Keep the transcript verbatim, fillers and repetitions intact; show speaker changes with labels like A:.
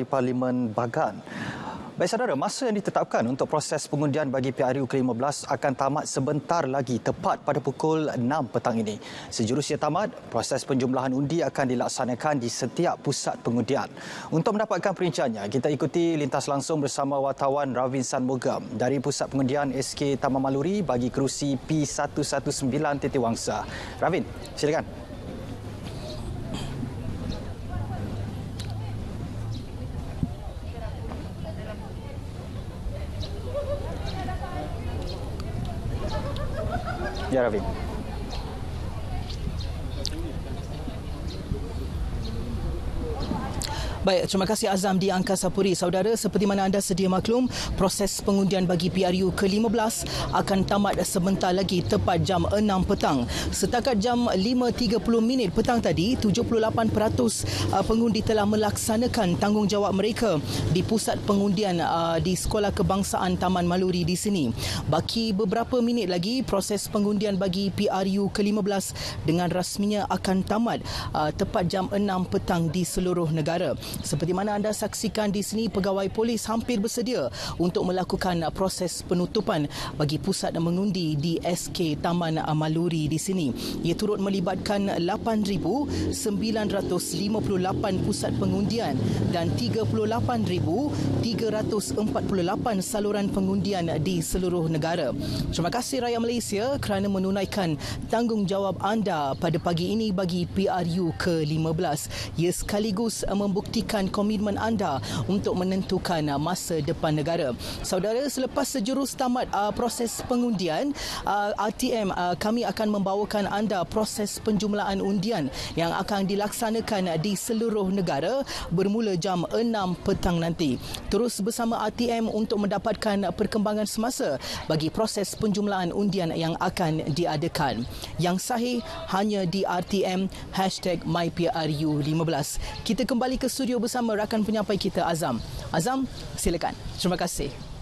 A: di Parlimen Bagan. Baik saudara, masa yang ditetapkan untuk proses pengundian bagi P R U ke lima belas akan tamat sebentar lagi, tepat pada pukul enam petang ini. Sejurusnya tamat, proses penjumlahan undi akan dilaksanakan di setiap pusat pengundian. Untuk mendapatkan perinciannya, kita ikuti lintas langsung bersama wartawan Ravin Sanmugam dari Pusat Pengundian S K Taman Maluri bagi kerusi P seratus sembilan belas Titiwangsa. Ravin, silakan. Ya, Ravin.
B: Baik, terima kasih Azam di Angkasa Puri. Saudara, seperti mana anda sedia maklum, proses pengundian bagi P R U ke lima belas akan tamat sebentar lagi, tepat jam enam petang. Setakat jam lima tiga puluh minit petang tadi, tujuh puluh lapan peratus pengundi telah melaksanakan tanggungjawab mereka di pusat pengundian di Sekolah Kebangsaan Taman Maluri di sini. Baki beberapa minit lagi, proses pengundian bagi P R U ke lima belas dengan rasminya akan tamat tepat jam enam petang di seluruh negara. Seperti mana anda saksikan di sini, pegawai polis hampir bersedia untuk melakukan proses penutupan bagi pusat mengundi di S K Taman Maluri di sini. Ia turut melibatkan lapan ribu sembilan ratus lima puluh lapan pusat pengundian dan tiga puluh lapan ribu tiga ratus empat puluh lapan saluran pengundian di seluruh negara. Terima kasih rakyat Malaysia kerana menunaikan tanggungjawab anda pada pagi ini bagi P R U ke lima belas. Ia sekaligus membuktikan komitmen anda untuk menentukan masa depan negara. Saudara, selepas sejurus tamat uh, proses pengundian, uh, R T M uh, kami akan membawakan anda proses penjumlahan undian yang akan dilaksanakan di seluruh negara bermula jam enam petang nanti. Terus bersama R T M untuk mendapatkan perkembangan semasa bagi proses penjumlahan undian yang akan diadakan. Yang sahih hanya di R T M hashtag My P R U lima belas. Kita kembali ke studio bersama rakan penyampai kita Azam. Azam, silakan. Terima kasih.